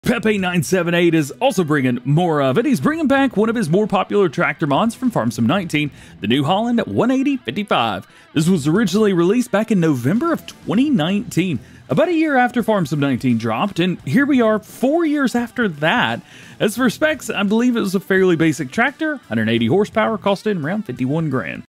Pepe978 is also bringing more of it. He's bringing back one of his more popular tractor mods from FarmSim19, the new Holland 18055. This was originally released back in November of 2019, about a year after FarmSim19 dropped, and here we are 4 years after that. As for specs, I believe it was a fairly basic tractor, 180 horsepower, costing around 51 grand.